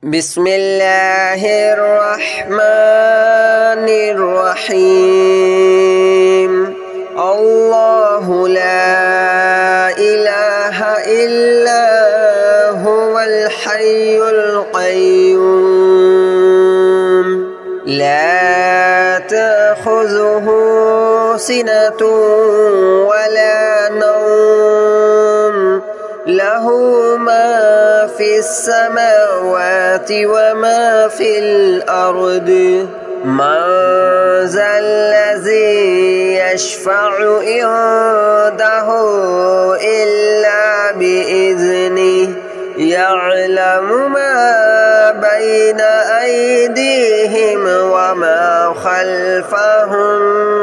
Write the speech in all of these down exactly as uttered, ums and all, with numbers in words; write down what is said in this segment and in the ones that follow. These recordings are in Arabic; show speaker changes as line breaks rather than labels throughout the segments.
بسم الله الرحمن الرحيم. الله لا إله إلا هو الحي القيوم لا تأخذه سنة ولا نوم له ما في السماوات وما في الأرض من ذا الذي يشفع عنده إلا بإذنه يعلم ما بين أيديهم وما خلفهم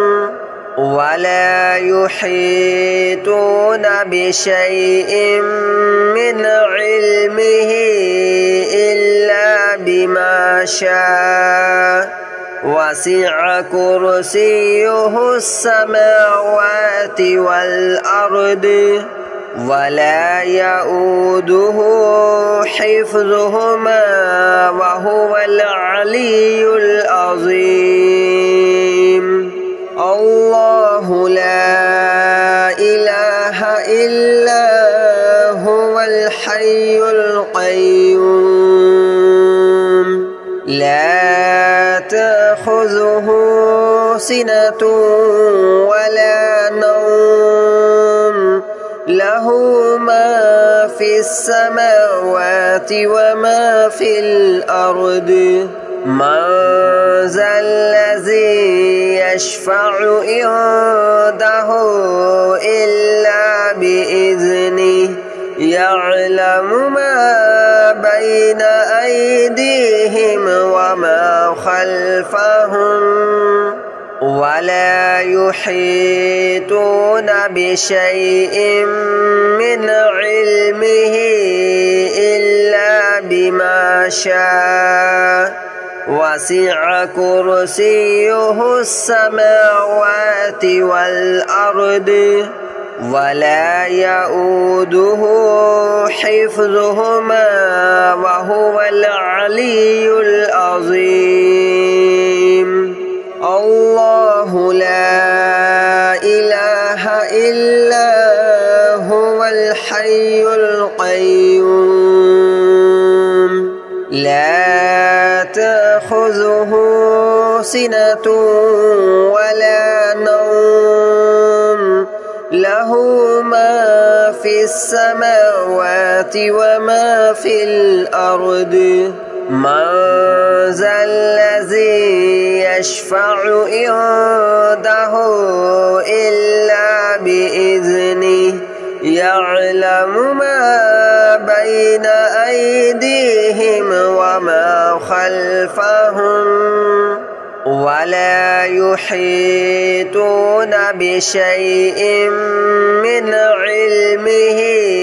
ولا يحيطون بشيء من علمه إلا بما شاء وسع كرسيه السماوات والأرض ولا يؤوده حفظهما وهو العلي العظيم. الله لا إله إلا هو الحي القيوم لا تأخذه سنة ولا نوم له ما في السماوات وما في الأرض من ذا الذي يشفع عنده إلا بإذنه يعلم ما بين أيديهم وما خلفهم ولا يحيطون بشيء من علمه إلا بما شاء وسع كرسيه السماوات والأرض ولا يؤوده حفظهما وهو العلي العظيم. الله لا إله إلا هو الحي القيوم لا تأخذه سنة ولا نوم له ما في السماوات وما في الأرض من ذا الذي يشفع عنده إلا بإذنه يعلم ما بين أيديهم وما خلفهم ولا يحيطون بشيء من علمه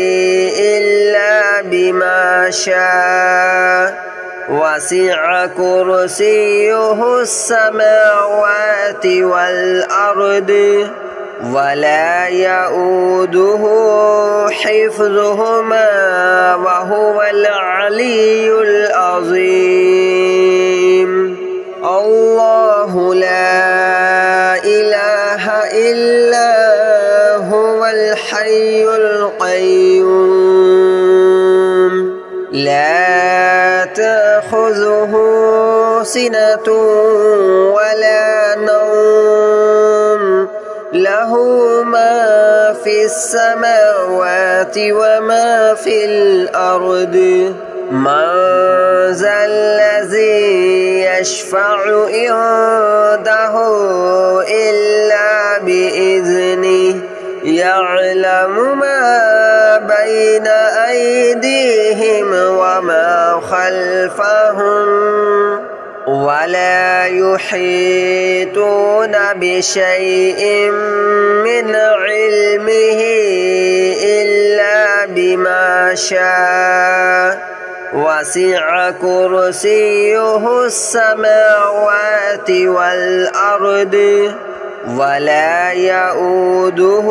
إلا بما شاء وسع كرسيه السماوات والأرض ولا يؤوده حفظهما وهو العلي العظيم. الله لا إله إلا هو الحي القيوم لا تأخذه سنة ولا نوم له ما في السماوات وما في الأرض من ذا الذي يشفع عنده إلا بإذنه يعلم ما بين أيديهم وما خلفهم ولا يحيطون بشيء من علمه إلا بما شاء وسع كرسيه السماوات والأرض ولا يؤوده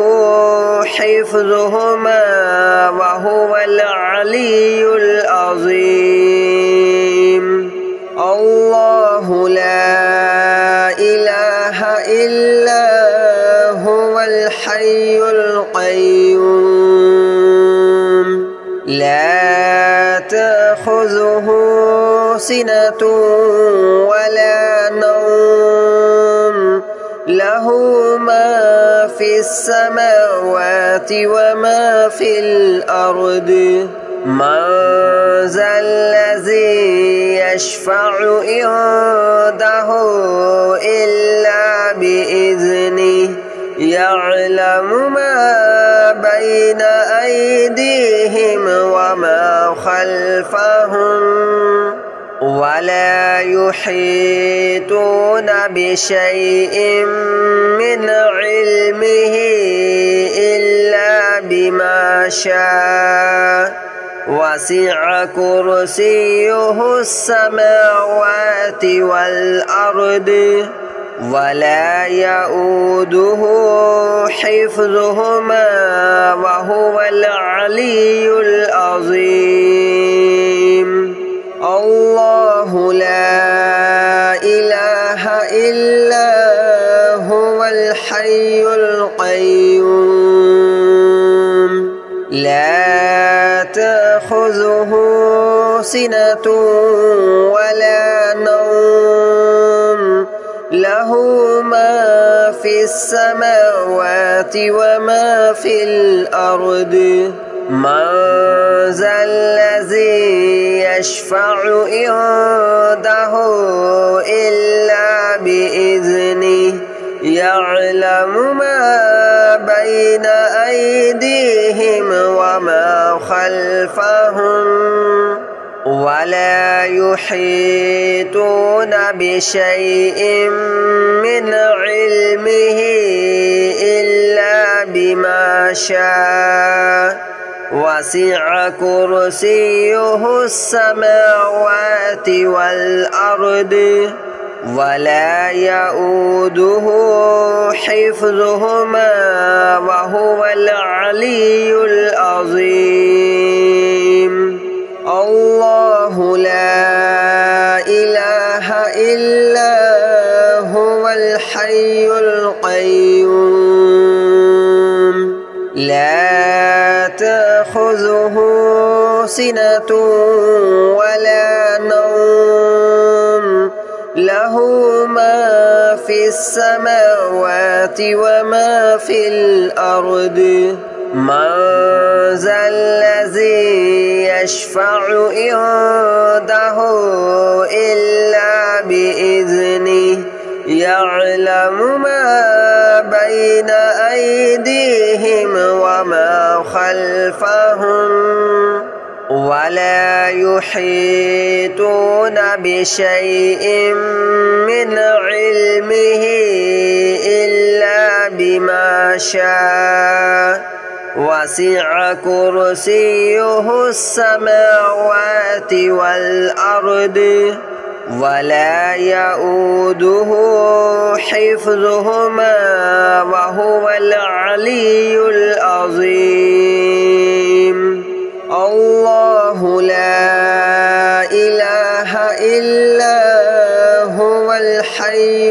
حفظهما وهو العلي العظيم. تأخذه سنة ولا نوم له ما في السماوات وما في الأرض من ذا الذي يشفع عنده إلا بإذنه يعلم ما بين أيديهم وما خلفهم ولا يحيطون بشيء من علمه إلا بما شاء وسع كرسيه السماوات والأرض ولا يؤوده حفظهما وهو العلي العظيم الله لا إله إلا هو الحي القيوم لا تأخذه سنة ولا نوم له ما في السماوات وما في الأرض من ذا الذي يشفع عنده إلا بإذنه يعلم ما بين أيديهم وما خلفهم ولا يحيطون بشيء من علمه إلا بما شاء وسع كرسيه السماوات والأرض ولا يؤوده حفظهما وهو العلي العظيم الله لا إله إلا هو الحي القيوم لا تأخذه سنة ولا نوم له ما في السماوات وما في الأرض من ذا الذي يشفع عنده إلا بإذنه يعلم ما بين أيديهم وما خلفهم ولا يحيطون بشيء من علمه إلا بما شاء وسع كرسيه السماوات والأرض ولا يؤوده حفظهما وهو العلي العظيم الله لا إله إلا هو الحي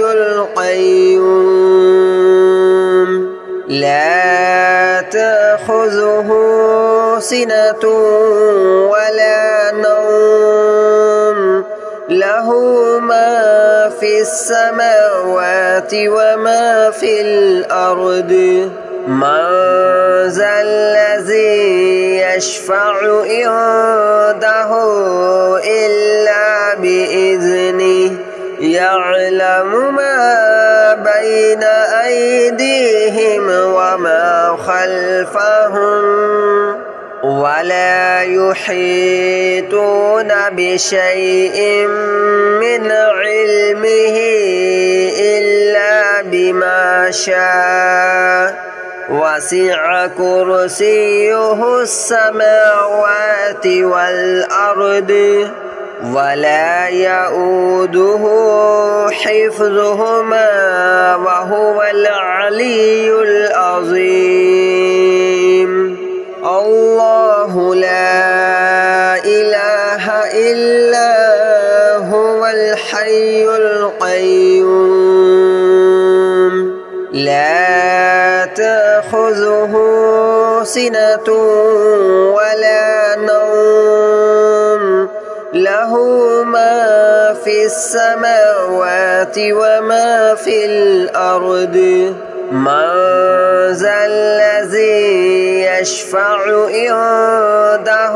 القيوم لا تأخذه سنة ولا نوم له ما في السماوات وما في الأرض من ذا الذي يشفع عنده إلا بإذنه يعلم ما بين أيديهم وما خلفهم ولا يحيطون بشيء من علمه إلا بما شاء وسع كرسيه السماوات والأرض ولا يؤوده حفظهما وهو العلي العظيم الله لا إله إلا هو الحي القيوم لا تأخذه سنة ولا نوم له له ما في السماوات وما في الأرض من ذا الذي يشفع عنده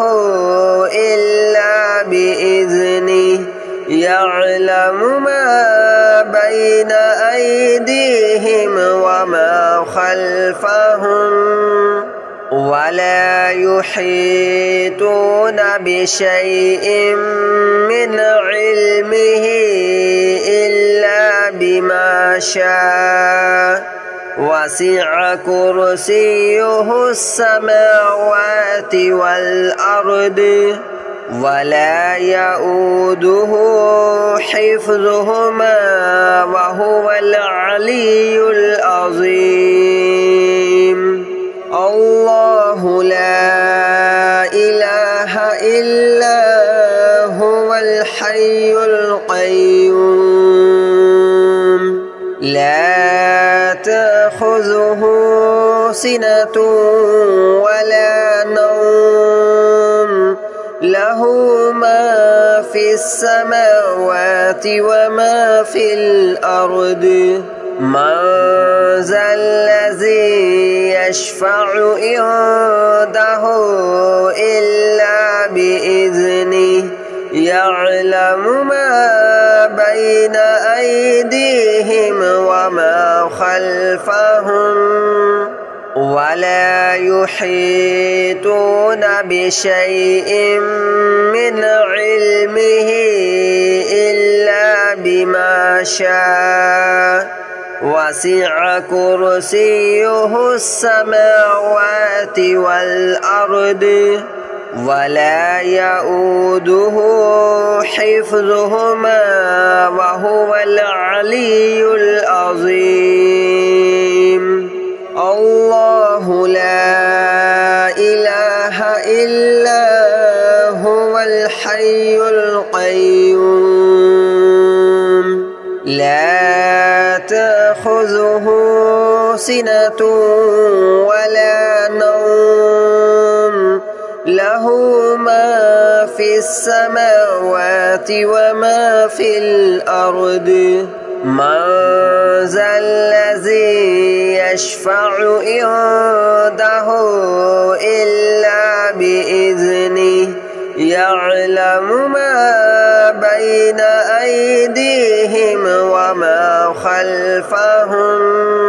إلا بإذنه يعلم ما بين أيديهم وما خلفهم ولا يحيطون بشيء من علمه إلا بما شاء وسع كرسيه السماوات والأرض ولا يؤوده حفظهما وهو العلي العظيم الله لا إله إلا هو الحي القيوم لا تأخذه سنة ولا نوم له ما في السماوات وما في الأرض من ذا الذي يشفع عنده إلا بإذنه يعلم ما بين أيديهم وما خلفهم ولا يحيطون بشيء من علمه إلا بما شاء وسع كرسيه السماوات والأرض ولا يؤوده حفظهما وهو العلي العظيم الله لا إله إلا هو الحي القيوم لا تأخذه سنة ولا نوم له ما في السماوات وما في الأرض من ذا الذي يشفع عنده إلا بإذنه يعلم ما بين أيديهم وما خلفهم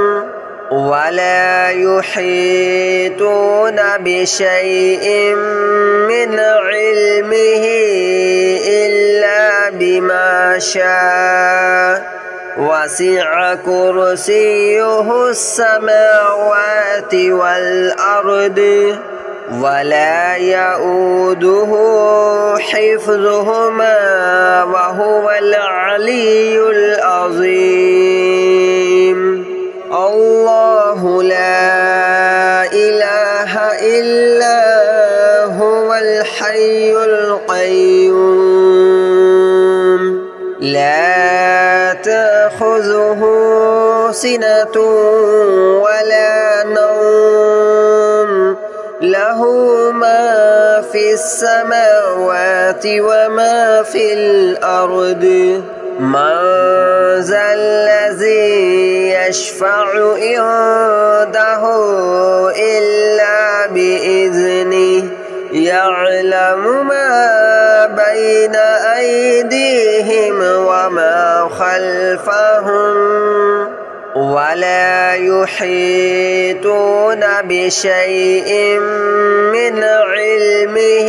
ولا يحيطون بشيء من علمه إلا بما شاء وسع كرسيه السماوات والأرض ولا يؤوده حفظهما وهو العلي العظيم الله لا إله إلا هو الحي القيوم لا تأخذه سنة ولا نوم له ما في السماوات وما في الأرض من ذا الذي يشفع عنده إلا بإذنه يعلم ما بين أيديهم وما خلفهم ولا يحيطون بشيء من علمه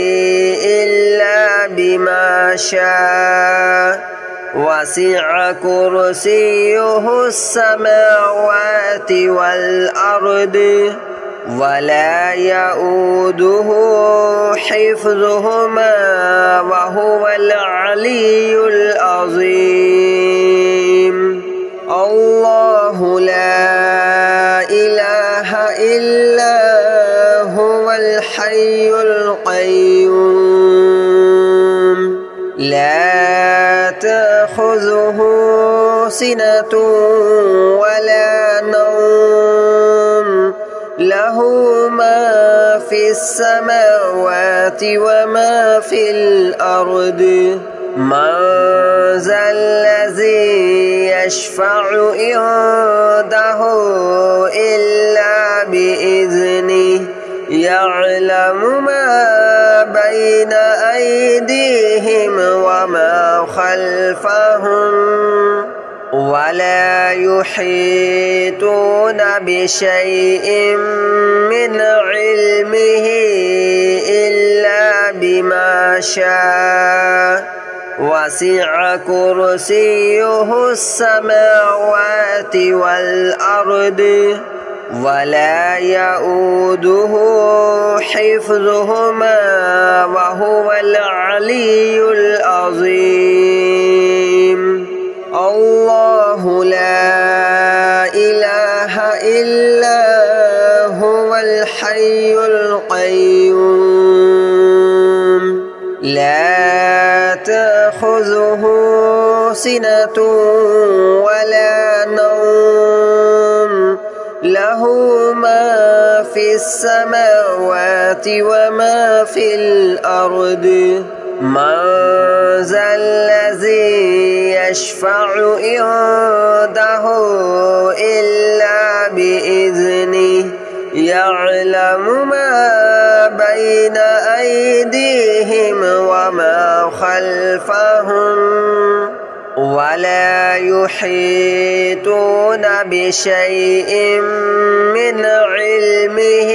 إلا بما شاء وسع كرسيه السماوات والأرض ولا يؤوده حفظهما وهو العلي العظيم الله لا إله إلا هو الحي القيوم لا تأخذه سنة ولا نوم له ما في السماوات وما في الأرض من ذا الذي يشفع عنده إلا بإذنه يعلم ما بين أيديهم وما خلفهم ولا يحيطون بشيء من علمه إلا بما شاء وسع كرسيه السماوات والأرض ولا يؤوده حفظهما وهو العلي العظيم الله لا إله إلا هو الحي القيوم لا تأخذه سنة ولا نوم له ما في السماوات وما في الأرض من ذا الذي يشفع عنده إلا بإذنه يعلم ما بين أيديهم وما خلفهم ولا يحيطون بشيء من علمه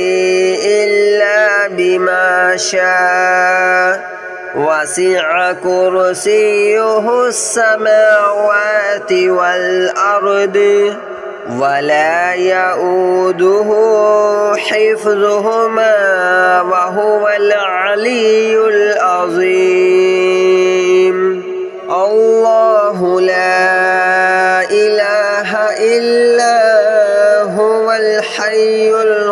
إلا بما شاء وسع كرسيه السماوات والأرض ولا يؤوده حفظهما وهو العلي العظيم الله لا إله إلا هو الحي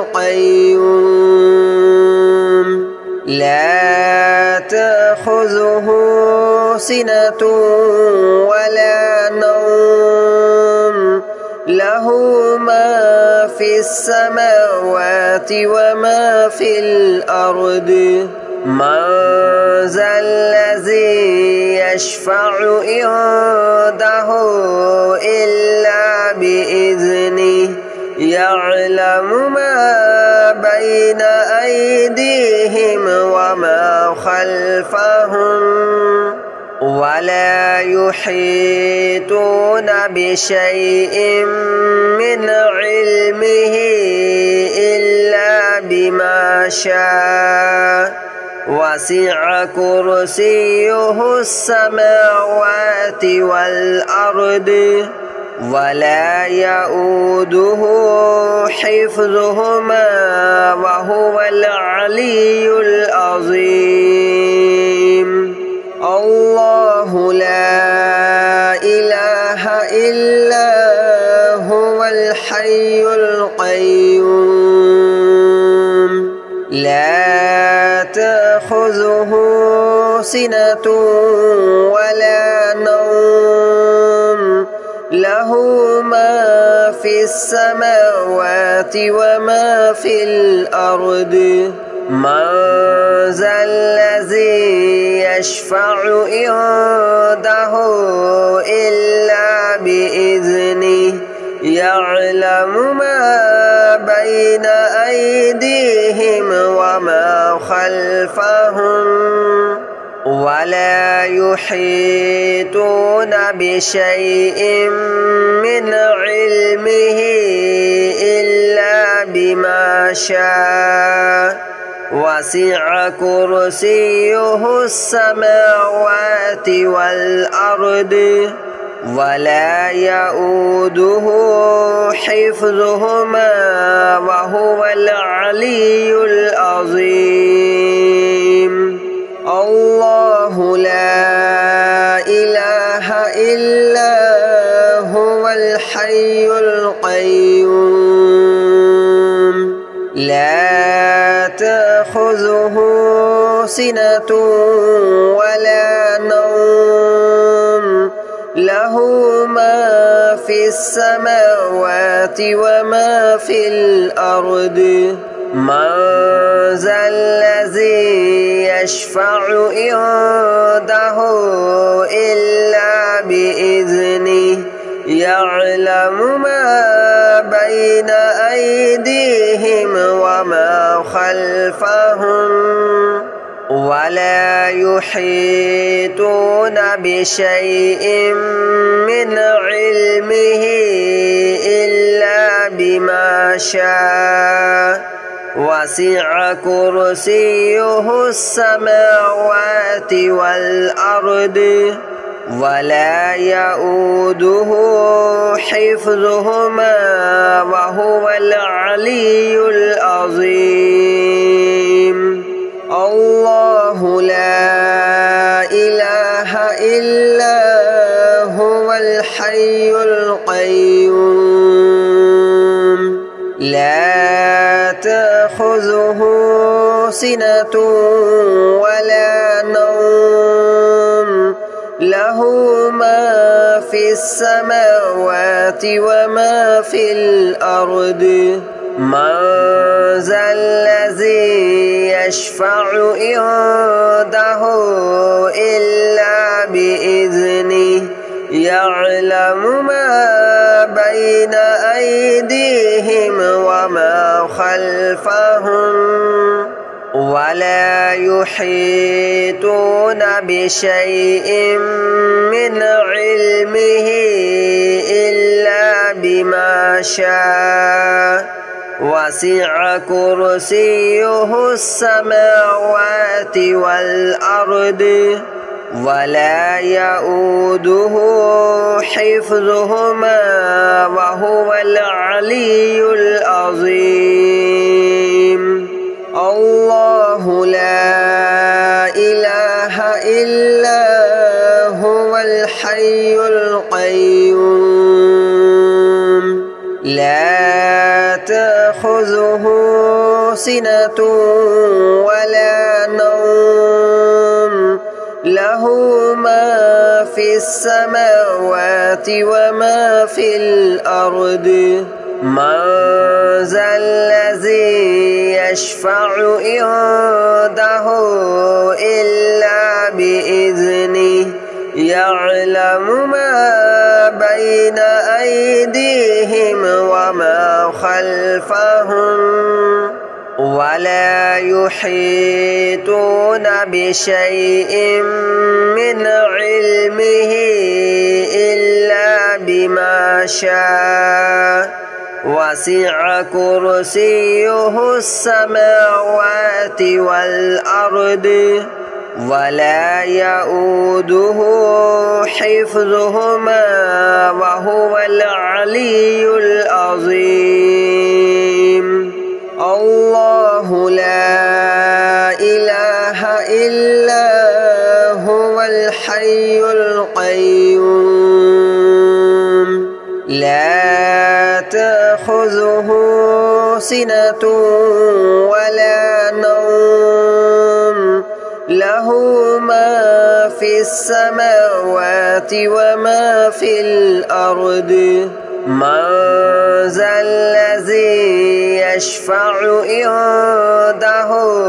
القيوم لا تأخذه سنة ولا نوم له ما في السماوات وما في الأرض من ذا الذي يشفع عنده إلا بإذنه يعلم ما بين أيديهم وما خلفهم ولا يحيطون بشيء من علمه إلا بما شاء وسع كرسيه السماوات والأرض ولا يؤوده حفظهما وهو العلي العظيم الله لا إله إلا هو الحي القيوم لا تأخذه سنة ولا نوم له ما في السماوات وما في الأرض من ذا الذي يشفع عنده إلا بإذنه يعلم ما بين أيديهم وما خلفهم ولا يحيطون بشيء من علمه إلا بما شاء وسع كرسيه السماوات والأرض ولا يؤوده حفظهما وهو العلي العظيم الله لا إله إلا هو الحي القيوم لا تأخذه سنة ولا نوم له ما في السماوات وما في الأرض من ذا الذي يشفع عنده إلا بإذنه يعلم ما بين أيديهم وما خلفهم ولا يحيطون بشيء من علمه إلا بما شاء وسع كرسيه السماوات والأرض ولا يؤوده حفظهما وهو العلي العظيم. الله لا إله إلا هو الحي القيوم لا تأخذه سنة ولا نوم له ما في السماوات وما في الأرض. من ذا الذي يشفع عنده إلا بإذنه يعلم ما بين أيديهم وما خلفهم ولا يحيطون بشيء من علمه إلا بما شاء وسع كرسيه السماوات والأرض ولا يؤوده حفظهما وهو العلي العظيم. الله لا إله إلا هو الحي القيوم لا تأخذه سنة ولا نوم له ما في السماوات وما في الأرض. من ذا الذي يشفع عنده إلا بإذنه يعلم ما بين أيديهم وما خلفهم ولا يحيطون بشيء من علمه إلا بما شاء وسع كرسيه السماوات والأرض ولا يؤوده حفظهما وهو العلي العظيم. الله لا إله إلا هو الحي القيوم لا تأخذه سنة ولا نوم له ما في السماوات وما في الأرض. من ذا الذي يشفع عنده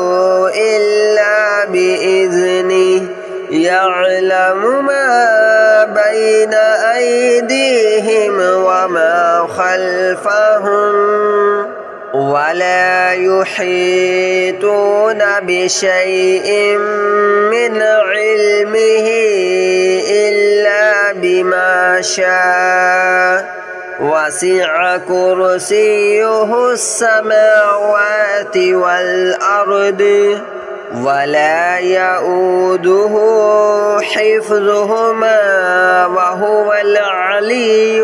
إلا بإذنه يعلم ما بين أيديهم وما خلفهم ولا يحيطون بشيء من علمه إلا بما شاء وسع كرسيه السماوات والأرض ولا يؤوده حفظهما وهو العلي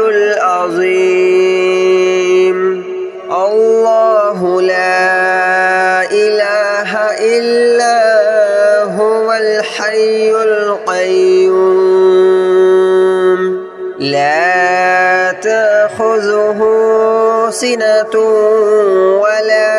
العظيم. الله لا إله إلا هو الحي القيوم لا تأخذه سنة ولا